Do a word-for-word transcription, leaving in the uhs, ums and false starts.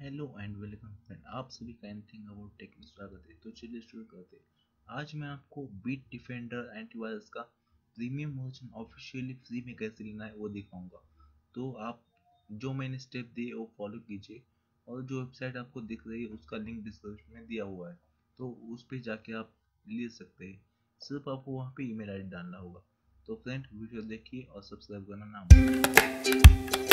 Hello and welcome friend, आप सभी का एनीथिंग अबाउट टेक में स्वागत है। तो चलिए शुरू करते हैं। आज मैं आपको बीट डिफेंडर एंटीवायरस का प्रीमियम वर्जन ऑफिशियली फ्री में कैसे लेना है वो दिखाऊंगा। तो आप जो मैंने स्टेप दिए वो फॉलो कीजिए और जो वेबसाइट आपको दिख रही है उसका लिंक डिस्क्रिप्शन में दिया हुआ है, तो उस पर जाके आप ले सकते हैं। सिर्फ आपको वहाँ पे ईमेल आई डी डालना होगा। तो फ्रेंड वीडियो देखिए और सब्सक्राइब करना ना भूलिए।